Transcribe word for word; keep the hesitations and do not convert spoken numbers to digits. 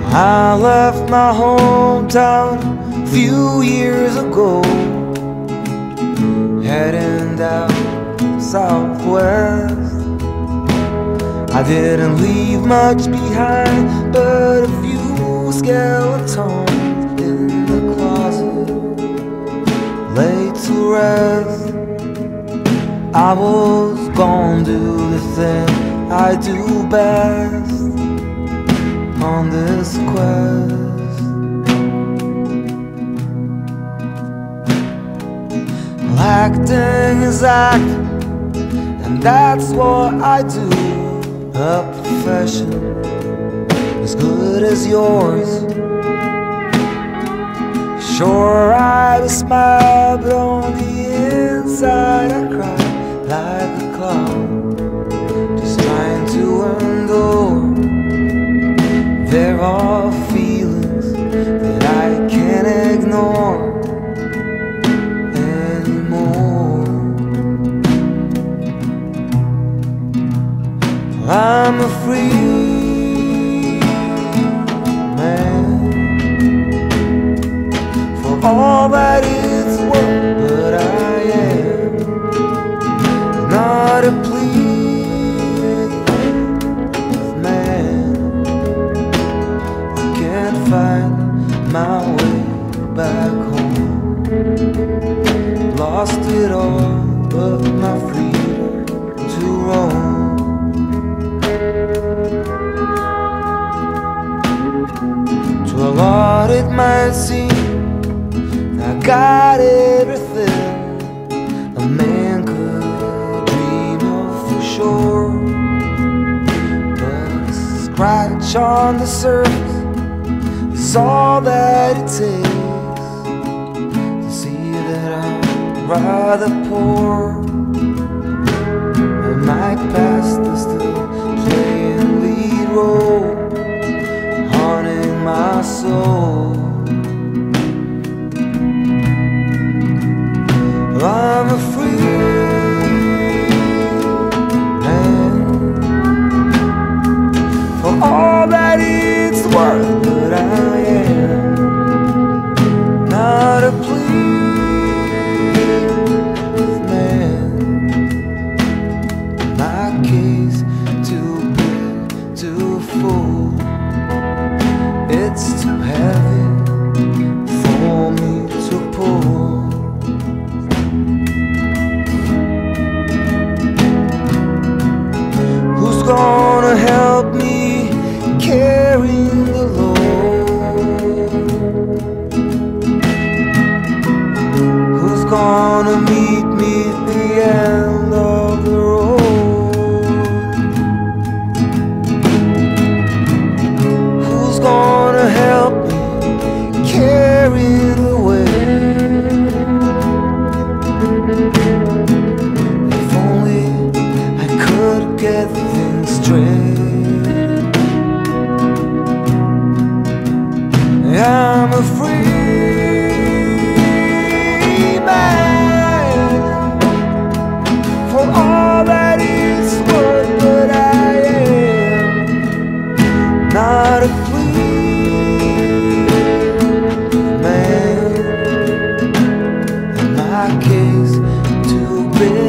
I left my hometown a few years ago, heading down southwest. I didn't leave much behind but a few skeletons in the closet, laid to rest. I was gonna do the thing I do best on this quest. Well, acting is acting, and that's what I do. A profession as good as yours. Sure, I was smile, but on the inside I cry like a clown, just trying to endure. There are feelings that I can't ignore anymore. I'm a free man, for all that it's worth, but I am not a pleased man. I can't find my way back home. Lost it all but my freedom to roam. To a lot it might seem I got everything a man could dream of for sure, but a scratch on the surface is all that it takes to see that I'm rather poor. And Mike Pastor still playing lead role, haunting my soul. I'm a free man, for all that it's worth, but I am not a pleased man. My case too big, too full, it's too heavy for me to pull. Who's gonna help me carrying the load? Who's gonna meet me at the end of the road? Who's gonna help me carry the weight? If only I could get things straight. I'm a free man, for all that it's worth, but I am not a pleased man. And my case too big,